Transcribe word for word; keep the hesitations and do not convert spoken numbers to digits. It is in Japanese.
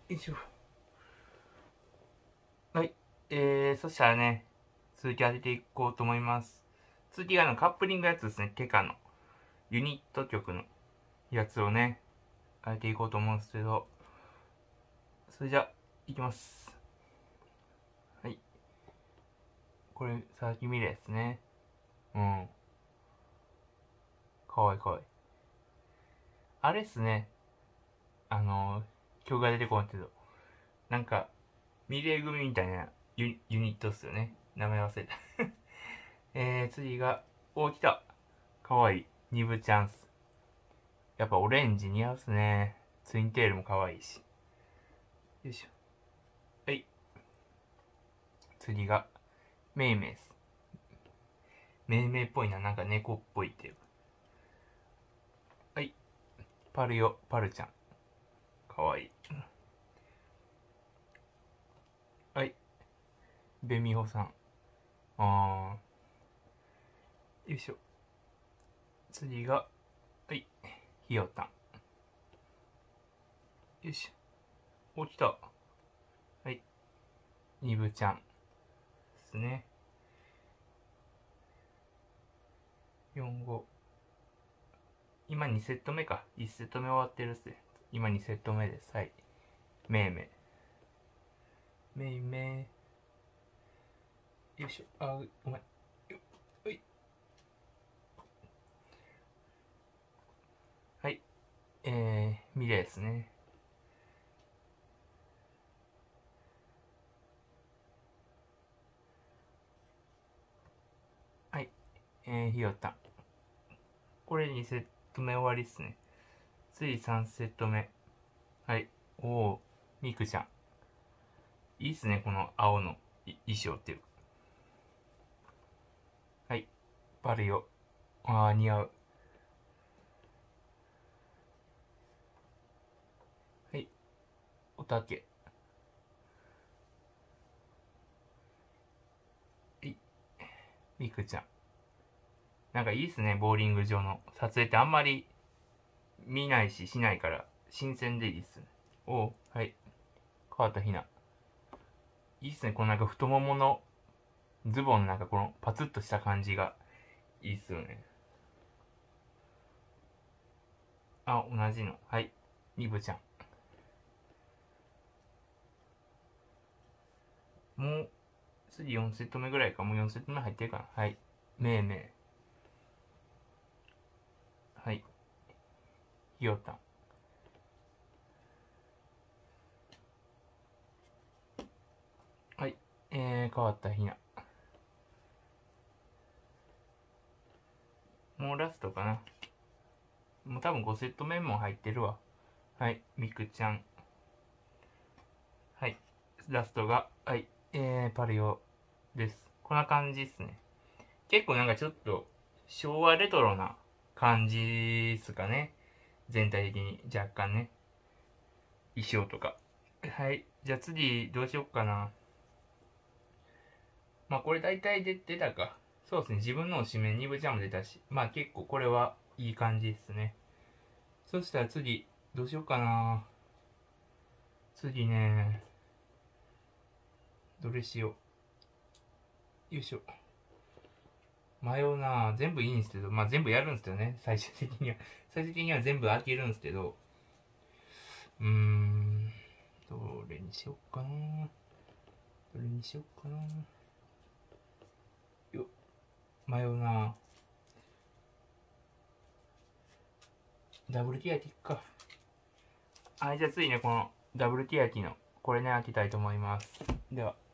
よいしょ。はい。えー、そしたらね、続き当てていこうと思います。続きがあのカップリングやつですね。テカのユニット曲のやつをね、当てていこうと思うんですけど、それじゃ、いきます。はい。これ、さっき見るやつね。うん。かわいいかわいい。あれっすね。あのー、曲が出てこんけど、なんか、ミレー組みたいなユユニットっすよね。名前忘れた。えー、次が、お、来た。かわいい。ニブチャンス。やっぱオレンジ似合うっすね。ツインテールもかわいいし。よいしょ。はい。次が、メイメイス。メイメイっぽいな。なんか猫っぽいっていうか。はい。パルヨ、パルちゃん。かわいい。はい。ベミホさん。あー。よいしょ。次が、はい。ひよたん。よいしょ。お、来た。はい。ニブちゃん。ですね。よん、ご。今にセット目か。いちセット目終わってるっすね。今にセット目です。はい。めいめい。めいめい。よいしょ。あ、ごめん。よはい。はい。えー、ミレイですね。はい。えー、ひよたん。これにセット目終わりっすね。次さんセット目。はい。おー、ミクちゃん。いいっすね、この青の衣装っていう。はい。バルヨ。あー、似合う。はい。おたけ。はい。ミクちゃん。なんかいいっすね、ボーリング場の撮影ってあんまり見ないししないから新鮮でいいっすね。おう、はい。川田ひな。いいっすね、このなんか太もものズボンのなんかこのパツッとした感じがいいっすよね。あ、同じの。はい。ニブちゃん。もう、次よんセット目ぐらいか。もうよんセット目入ってるかな。はい。めいめい。はい。ひよたん。はい。えー、川田ひな。もうラストかな。もう多分ごセット目も入ってるわ。はい。みくちゃん。はい。ラストが、はい。えー、パリオです。こんな感じですね。結構なんかちょっと昭和レトロな感じっすかね。全体的に若干ね。衣装とか。はい。じゃあ次どうしよっかな。まあこれ大体出出たか。そうですね。自分の推しメンに部ちゃんも出たし。まあ結構これはいい感じですね。そしたら次、どうしようかな。次ね。どれしよう。よいしょ。迷うな。全部いいんですけど、まあ全部やるんですけどね。最終的には。最終的には全部開けるんですけど。うーん。どれにしよっかな。どれにしよっかな。よ、迷うな。ダブルティアキか。はい、じゃあ次ね、このダブルティアキの、これね、開けたいと思います。では。